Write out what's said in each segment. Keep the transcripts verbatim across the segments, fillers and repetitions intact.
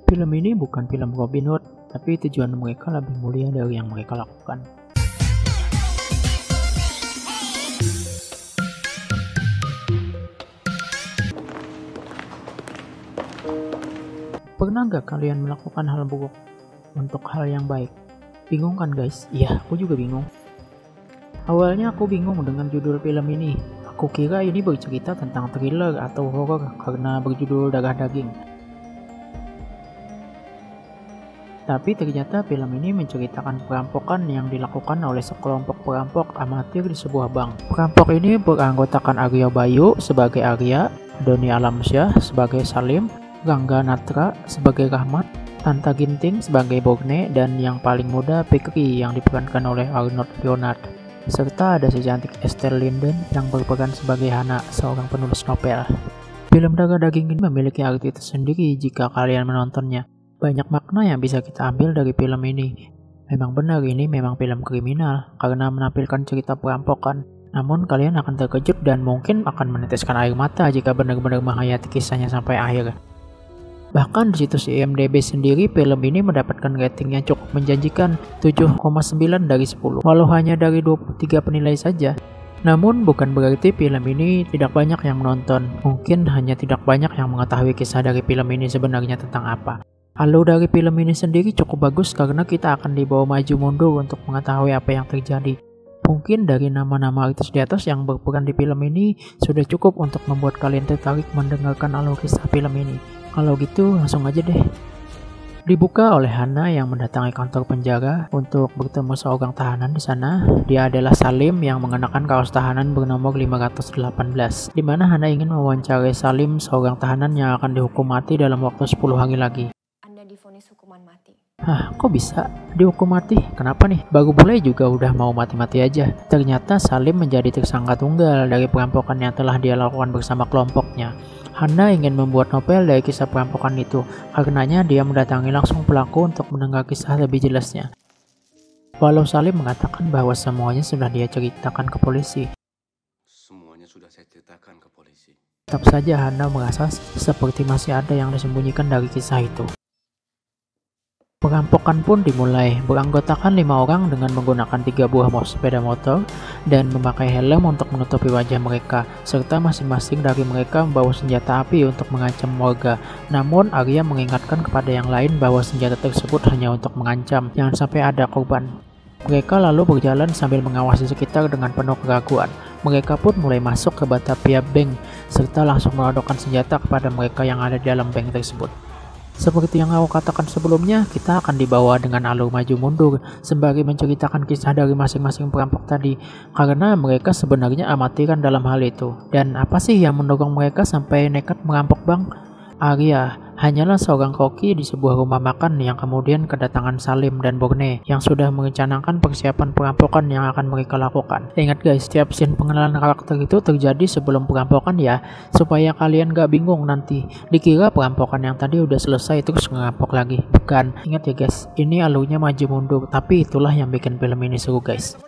Film ini bukan film Robin Hood, tapi tujuan mereka lebih mulia dari yang mereka lakukan. Pernah nggak kalian melakukan hal buruk untuk hal yang baik? Bingung kan guys? Iya, aku juga bingung. Awalnya aku bingung dengan judul film ini. Aku kira ini bercerita tentang thriller atau horor karena berjudul Darah Daging. Tapi ternyata film ini menceritakan perampokan yang dilakukan oleh sekelompok perampok amatir di sebuah bank. Perampok ini beranggotakan Arya Bayu sebagai Arya, Doni Alamsyah sebagai Salim, Rangga Natra sebagai Rahmat, Tanta Ginting sebagai Borne, dan yang paling muda Fikri yang diperankan oleh Arnold Leonard. Serta ada si cantik Estelle Linden yang berperan sebagai Hana, seorang penulis novel. Film Darah Daging ini memiliki arti tersendiri jika kalian menontonnya. Banyak makna yang bisa kita ambil dari film ini. Memang benar ini memang film kriminal karena menampilkan cerita perampokan. Namun kalian akan terkejut dan mungkin akan meneteskan air mata jika benar-benar menghayati kisahnya sampai akhir. Bahkan di situs I M D B sendiri film ini mendapatkan rating yang cukup menjanjikan tujuh koma sembilan dari sepuluh, walau hanya dari dua puluh tiga penilai saja. Namun bukan berarti film ini tidak banyak yang menonton. Mungkin hanya tidak banyak yang mengetahui kisah dari film ini sebenarnya tentang apa. Alur dari film ini sendiri cukup bagus karena kita akan dibawa maju mundur untuk mengetahui apa yang terjadi. Mungkin dari nama-nama artis di atas yang berperan di film ini sudah cukup untuk membuat kalian tertarik mendengarkan alur kisah film ini. Kalau gitu langsung aja deh. Dibuka oleh Hana yang mendatangi kantor penjara untuk bertemu seorang tahanan di sana. Dia adalah Salim yang mengenakan kaos tahanan bernomor lima ratus delapan belas, di mana Hana ingin mewawancarai Salim, seorang tahanan yang akan dihukum mati dalam waktu sepuluh hari lagi. Anda divonis hukuman mati. Hah, kok bisa dihukum mati? Kenapa nih? Baru mulai juga udah mau mati-mati aja. Ternyata Salim menjadi tersangka tunggal dari perampokan yang telah dia lakukan bersama kelompoknya. Hana ingin membuat novel dari kisah perampokan itu. Karenanya dia mendatangi langsung pelaku untuk mendengar kisah lebih jelasnya. Walau Salim mengatakan bahwa semuanya sudah dia ceritakan ke polisi. Semuanya sudah saya ceritakan ke polisi. Tetap saja Hana merasa seperti masih ada yang disembunyikan dari kisah itu. Perampokan pun dimulai. Beranggotakan lima orang dengan menggunakan tiga buah sepeda motor dan memakai helm untuk menutupi wajah mereka, serta masing-masing dari mereka membawa senjata api untuk mengancam warga. Namun Arya mengingatkan kepada yang lain bahwa senjata tersebut hanya untuk mengancam, jangan sampai ada korban. Mereka lalu berjalan sambil mengawasi sekitar dengan penuh keraguan. Mereka pun mulai masuk ke Batavia Bank serta langsung menodongkan senjata kepada mereka yang ada di dalam bank tersebut. Seperti yang aku katakan sebelumnya, kita akan dibawa dengan alur maju mundur sembari menceritakan kisah dari masing-masing perampok tadi, karena mereka sebenarnya amatiran dalam hal itu. Dan apa sih yang mendorong mereka sampai nekat merampok bank? Arya hanyalah seorang koki di sebuah rumah makan yang kemudian kedatangan Salim dan Borne yang sudah merencanakan persiapan perampokan yang akan mereka lakukan. Ingat guys, setiap scene pengenalan karakter itu terjadi sebelum perampokan ya, supaya kalian gak bingung nanti dikira perampokan yang tadi udah selesai terus ngerampok lagi. Bukan, ingat ya guys, ini alurnya maju mundur, tapi itulah yang bikin film ini seru guys.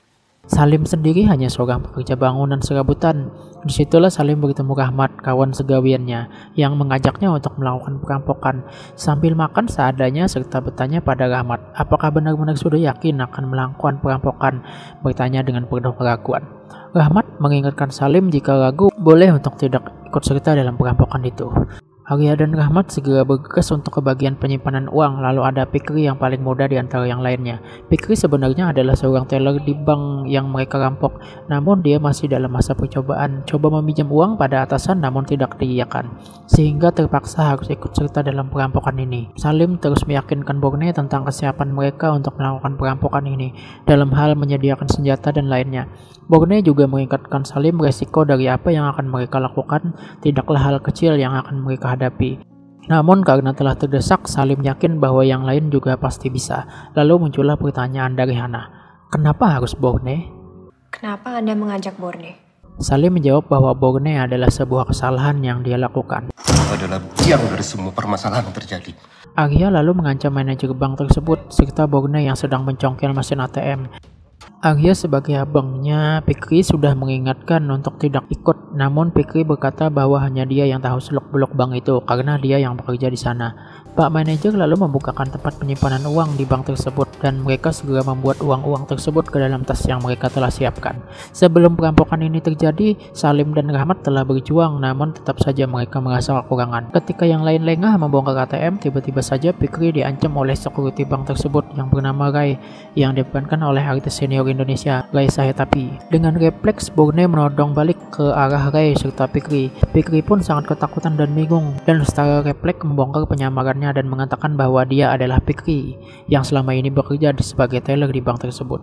Salim sendiri hanya seorang pekerja bangunan serabutan. Disitulah Salim bertemu Rahmat, kawan segawiannya, yang mengajaknya untuk melakukan perampokan. Sambil makan seadanya serta bertanya pada Rahmat, apakah benar-benar sudah yakin akan melakukan perampokan? Bertanya dengan penuh keraguan. Rahmat mengingatkan Salim jika ragu boleh untuk tidak ikut serta dalam perampokan itu. Arya dan Rahmat segera bergegas untuk ke bagian penyimpanan uang, lalu ada Fikri yang paling muda di antara yang lainnya. Fikri sebenarnya adalah seorang teller di bank yang mereka rampok, namun dia masih dalam masa percobaan, coba meminjam uang pada atasan namun tidak diiyakan, sehingga terpaksa harus ikut serta dalam perampokan ini. Salim terus meyakinkan Borne tentang kesiapan mereka untuk melakukan perampokan ini, dalam hal menyediakan senjata dan lainnya. Borne juga mengingatkan Salim resiko dari apa yang akan mereka lakukan tidaklah hal kecil yang akan mereka hadapi. Namun karena telah terdesak, Salim yakin bahwa yang lain juga pasti bisa. Lalu muncullah pertanyaan dari Hana, kenapa harus Borne? Kenapa Anda mengajak Borne? Salim menjawab bahwa Borne adalah sebuah kesalahan yang dia lakukan. Adalah biang dari semua permasalahan yang terjadi. Arya lalu mengancam manajer bank tersebut serta Borne yang sedang mencongkel mesin A T M. Arya sebagai abangnya, Fikri sudah mengingatkan untuk tidak ikut. Namun Fikri berkata bahwa hanya dia yang tahu seluk-beluk bank itu karena dia yang bekerja di sana. Pak manajer lalu membukakan tempat penyimpanan uang di bank tersebut dan mereka segera membuat uang-uang tersebut ke dalam tas yang mereka telah siapkan. Sebelum perampokan ini terjadi, Salim dan Rahmat telah berjuang, namun tetap saja mereka merasa kekurangan. Ketika yang lain lengah membongkar A T M, tiba-tiba saja Fikri diancam oleh security bank tersebut yang bernama Rai, yang diperankan oleh artis senior Indonesia, Rai Sahetapi. Dengan refleks, Borne menodong balik ke arah Rai serta Fikri. Fikri pun sangat ketakutan dan bingung, dan secara refleks membongkar penyamarannya dan mengatakan bahwa dia adalah Fikri yang selama ini bekerja sebagai teller di bank tersebut.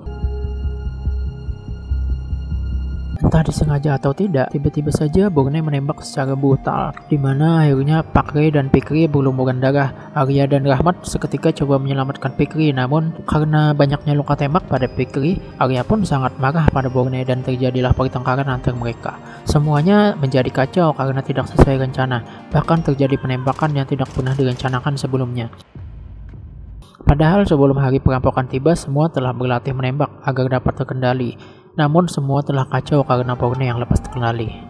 Entah disengaja atau tidak, tiba-tiba saja Borne menembak secara brutal, di mana akhirnya Pak Ray dan Fikri berlumuran darah. Arya dan Rahmat seketika coba menyelamatkan Fikri, namun karena banyaknya luka tembak pada Fikri, Arya pun sangat marah pada Borne dan terjadilah pertengkaran antar mereka. Semuanya menjadi kacau karena tidak sesuai rencana, bahkan terjadi penembakan yang tidak pernah direncanakan sebelumnya. Padahal sebelum hari perampokan tiba, semua telah berlatih menembak agar dapat terkendali. Namun semua telah kacau karena Borne yang lepas terkendali.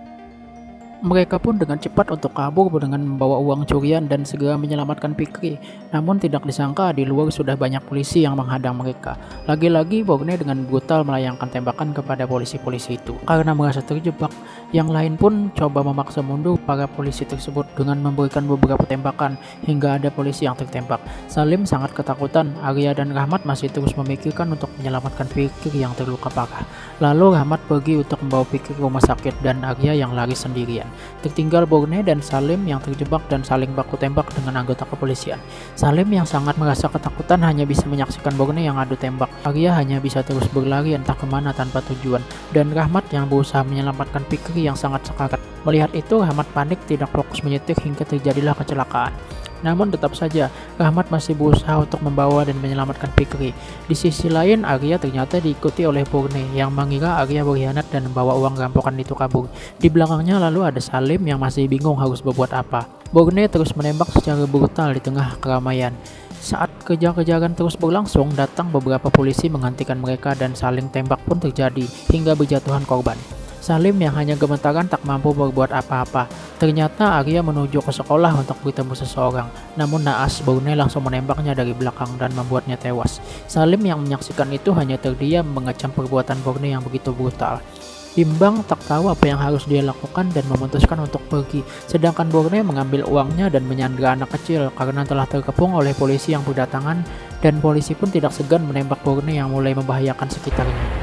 Mereka pun dengan cepat untuk kabur dengan membawa uang curian dan segera menyelamatkan Fikri. Namun tidak disangka di luar sudah banyak polisi yang menghadang mereka. Lagi-lagi Borne dengan brutal melayangkan tembakan kepada polisi-polisi itu. Karena merasa terjebak, yang lain pun coba memaksa mundur para polisi tersebut dengan memberikan beberapa tembakan hingga ada polisi yang tertembak. Salim sangat ketakutan. Arya dan Rahmat masih terus memikirkan untuk menyelamatkan Fikri yang terluka parah. Lalu Rahmat pergi untuk membawa Fikri ke rumah sakit dan Arya yang lari sendirian. Tertinggal Borne dan Salim yang terjebak dan saling baku tembak dengan anggota kepolisian. Salim yang sangat merasa ketakutan hanya bisa menyaksikan Borne yang adu tembak. Arya hanya bisa terus berlari entah kemana tanpa tujuan. Dan Rahmat yang berusaha menyelamatkan Fikri yang sangat sekarat. Melihat itu, Rahmat panik tidak fokus menyetir hingga terjadilah kecelakaan. Namun tetap saja Rahmat masih berusaha untuk membawa dan menyelamatkan Fikri. Di sisi lain, Arya ternyata diikuti oleh Borne yang mengira Arya berkhianat dan membawa uang rampokan itu kabur. Di belakangnya lalu ada Salim yang masih bingung harus berbuat apa. Borne terus menembak secara brutal di tengah keramaian. Saat kejar-kejaran terus berlangsung, datang beberapa polisi menghentikan mereka dan saling tembak pun terjadi hingga berjatuhan korban. Salim yang hanya gemetaran tak mampu berbuat apa-apa. Ternyata Arya menuju ke sekolah untuk bertemu seseorang. Namun naas, Borne langsung menembaknya dari belakang dan membuatnya tewas. Salim yang menyaksikan itu hanya terdiam mengecam perbuatan Borne yang begitu brutal. Bimbang tak tahu apa yang harus dia lakukan dan memutuskan untuk pergi. Sedangkan Borne mengambil uangnya dan menyandra anak kecil karena telah terkepung oleh polisi yang berdatangan, dan polisi pun tidak segan menembak Borne yang mulai membahayakan sekitarnya.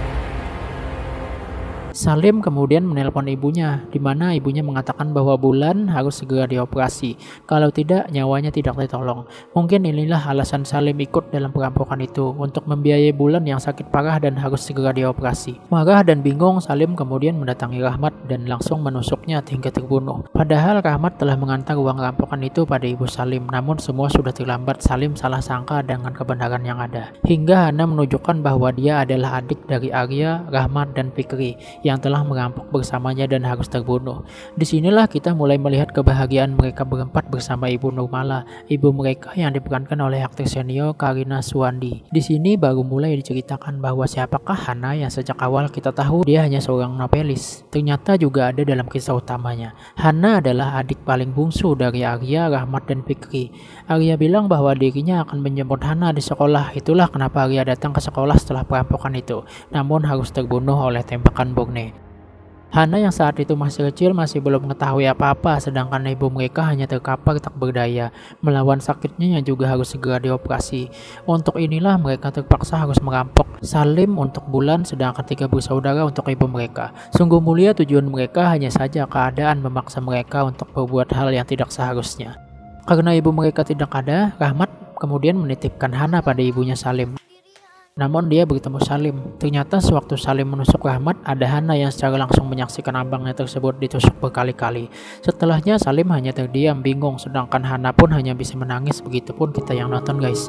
Salim kemudian menelpon ibunya, di mana ibunya mengatakan bahwa Bulan harus segera dioperasi, kalau tidak nyawanya tidak tertolong. Mungkin inilah alasan Salim ikut dalam perampokan itu, untuk membiayai Bulan yang sakit parah dan harus segera dioperasi. Marah dan bingung, Salim kemudian mendatangi Rahmat dan langsung menusuknya hingga terbunuh. Padahal Rahmat telah mengantar uang rampokan itu pada ibu Salim, namun semua sudah terlambat. Salim salah sangka dengan kebenaran yang ada. Hingga Hana menunjukkan bahwa dia adalah adik dari Arya, Rahmat, dan Fikri yang telah merampok bersamanya dan harus terbunuh. Disinilah kita mulai melihat kebahagiaan mereka berempat bersama Ibu Nurmala, ibu mereka yang diperankan oleh aktris senior Karina Suwandi. Di sini baru mulai diceritakan bahwa siapakah Hana yang sejak awal kita tahu dia hanya seorang novelis. Ternyata juga ada dalam kisah utamanya. Hana adalah adik paling bungsu dari Arya, Rahmat, dan Fikri. Arya bilang bahwa dirinya akan menjemput Hana di sekolah. Itulah kenapa Arya datang ke sekolah setelah perampokan itu, namun harus terbunuh oleh tembakan Borne. Hana yang saat itu masih kecil masih belum mengetahui apa-apa, sedangkan ibu mereka hanya terkapar tak berdaya. Melawan sakitnya yang juga harus segera dioperasi. Untuk inilah mereka terpaksa harus merampok Salim untuk Bulan, sedangkan tiga bersaudara untuk ibu mereka. Sungguh mulia tujuan mereka, hanya saja keadaan memaksa mereka untuk berbuat hal yang tidak seharusnya. Karena ibu mereka tidak ada, Rahmat kemudian menitipkan Hana pada ibunya Salim. Namun dia bertemu Salim. Ternyata sewaktu Salim menusuk Rahmat, ada Hana yang secara langsung menyaksikan abangnya tersebut ditusuk berkali-kali. Setelahnya Salim hanya terdiam bingung, sedangkan Hana pun hanya bisa menangis. Begitupun kita yang nonton, guys.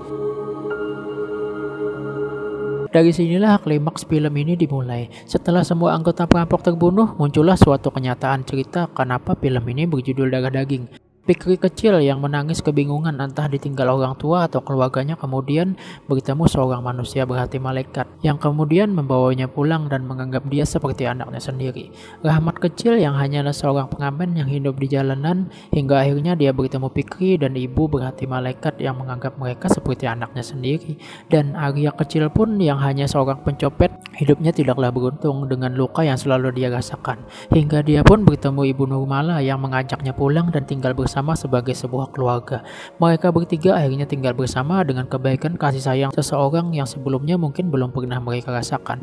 Dari sinilah klimaks film ini dimulai. Setelah semua anggota perampok terbunuh, muncullah suatu kenyataan cerita kenapa film ini berjudul Darah Daging. Fikri kecil yang menangis kebingungan entah ditinggal orang tua atau keluarganya kemudian bertemu seorang manusia berhati malaikat yang kemudian membawanya pulang dan menganggap dia seperti anaknya sendiri. Rahmat kecil yang hanyalah seorang pengamen yang hidup di jalanan hingga akhirnya dia bertemu Fikri dan ibu berhati malaikat yang menganggap mereka seperti anaknya sendiri. Dan Arya kecil pun yang hanya seorang pencopet, hidupnya tidaklah beruntung dengan luka yang selalu dia rasakan. Hingga dia pun bertemu Ibu Nurmala yang mengajaknya pulang dan tinggal bersama sama sebagai sebuah keluarga. Mereka bertiga akhirnya tinggal bersama dengan kebaikan kasih sayang seseorang yang sebelumnya mungkin belum pernah mereka rasakan.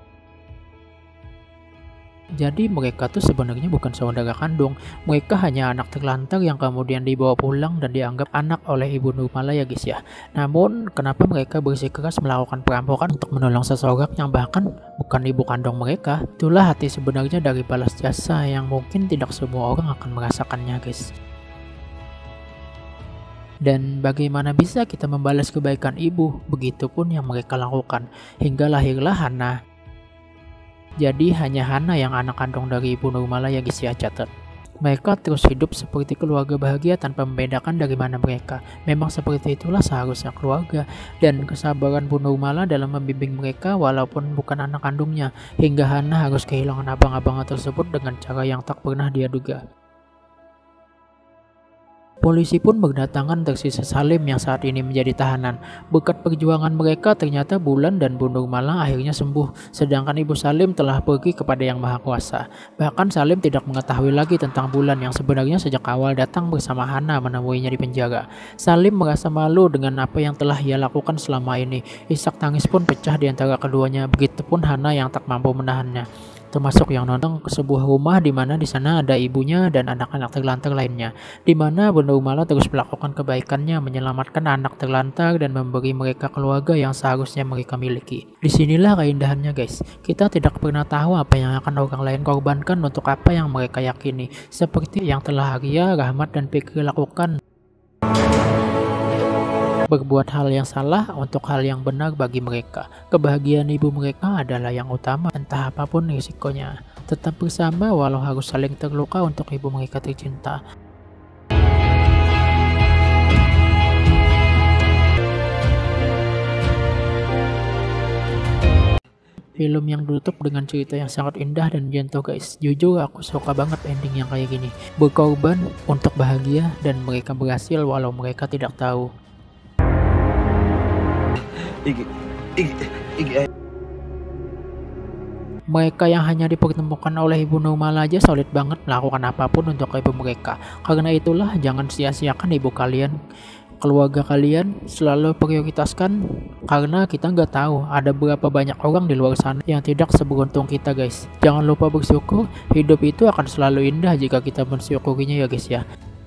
Jadi mereka tuh sebenarnya bukan saudara kandung, mereka hanya anak terlantar yang kemudian dibawa pulang dan dianggap anak oleh Ibu Nurmala ya guys ya. Namun kenapa mereka bersikeras melakukan perampokan untuk menolong seseorang yang bahkan bukan ibu kandung mereka? Itulah hati sebenarnya dari balas jasa yang mungkin tidak semua orang akan merasakannya guys. Dan bagaimana bisa kita membalas kebaikan ibu? Begitupun yang mereka lakukan, hingga lahirlah Hana. Jadi hanya Hana yang anak kandung dari Ibu Nurmala ya guys ya, catat. Mereka terus hidup seperti keluarga bahagia tanpa membedakan dari mana mereka. Memang seperti itulah seharusnya keluarga. Dan kesabaran Bu Nurmala dalam membimbing mereka walaupun bukan anak kandungnya, hingga Hana harus kehilangan abang-abangnya tersebut dengan cara yang tak pernah dia duga. Polisi pun berdatangan tersisa Salim yang saat ini menjadi tahanan. Berkat perjuangan mereka ternyata Bulan dan Bu Nurmala akhirnya sembuh, sedangkan Ibu Salim telah pergi kepada Yang Maha Kuasa. Bahkan Salim tidak mengetahui lagi tentang Bulan yang sebenarnya sejak awal datang bersama Hana menemuinya di penjara. Salim merasa malu dengan apa yang telah ia lakukan selama ini. Isak tangis pun pecah di antara keduanya, begitupun Hana yang tak mampu menahannya. Termasuk yang nonton ke sebuah rumah di mana di sana ada ibunya dan anak-anak terlantar lainnya, di mana Bu Nurmala terus melakukan kebaikannya menyelamatkan anak terlantar dan memberi mereka keluarga yang seharusnya mereka miliki. Disinilah keindahannya guys, kita tidak pernah tahu apa yang akan orang lain korbankan untuk apa yang mereka yakini, seperti yang telah Arya, Rahmat, dan Fikri lakukan. Berbuat hal yang salah untuk hal yang benar bagi mereka. Kebahagiaan ibu mereka adalah yang utama, entah apapun risikonya. Tetap bersama walau harus saling terluka untuk ibu mereka tercinta. Film yang ditutup dengan cerita yang sangat indah dan gentle guys. Jujur aku suka banget ending yang kayak gini. Berkorban untuk bahagia dan mereka berhasil walau mereka tidak tahu. Iki, iki, iki. Mereka yang hanya dipertemukan oleh Ibu Nurmala aja solid banget melakukan apapun untuk ibu mereka. Karena itulah jangan sia-siakan ibu kalian, keluarga kalian, selalu prioritaskan, karena kita nggak tahu ada berapa banyak orang di luar sana yang tidak seberuntung kita guys. Jangan lupa bersyukur, hidup itu akan selalu indah jika kita mensyukurinya ya guys ya.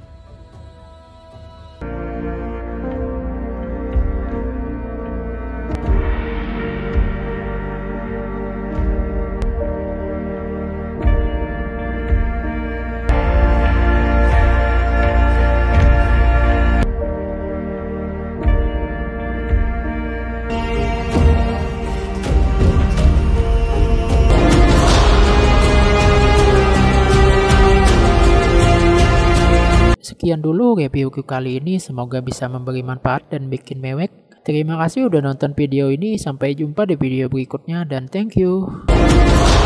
Sekian dulu reviewku kali ini, semoga bisa memberi manfaat dan bikin mewek. Terima kasih udah nonton video ini, sampai jumpa di video berikutnya dan thank you.